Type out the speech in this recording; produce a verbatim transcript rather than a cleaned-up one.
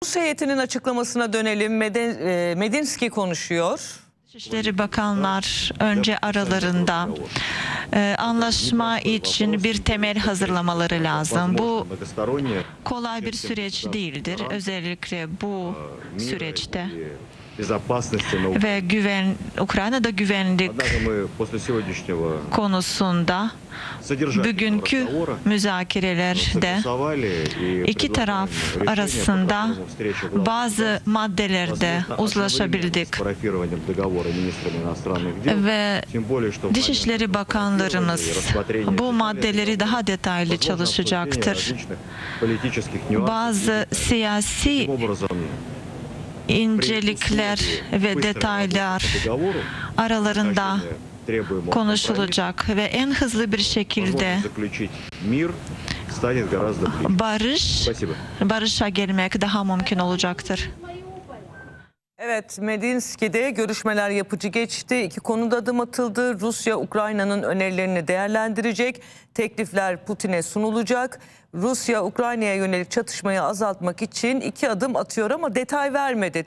Rus heyetinin açıklamasına dönelim. Medinski konuşuyor. Dışişleri Bakanlar önce aralarında e, anlaşma için bir temel hazırlamaları lazım. Bu kolay bir süreç değildir. Özellikle bu süreçte ve güven Ukrayna'da güvenlik konusunda bugünkü müzakerelerde iki taraf arasında bazı maddelerde uzlaşabildik ve Dışişleri Bakanlarımız bu maddeleri daha detaylı çalışacaktır. Bazı siyasi incelikler ve detaylar aralarında konuşulacak ve en hızlı bir şekilde barış, barışa gelmek daha mümkün olacaktır. Evet, Medinski'de görüşmeler yapıcı geçti. İki konuda adım atıldı. Rusya, Ukrayna'nın önerilerini değerlendirecek. Teklifler Putin'e sunulacak. Rusya, Ukrayna'ya yönelik çatışmayı azaltmak için iki adım atıyor ama detay vermedi.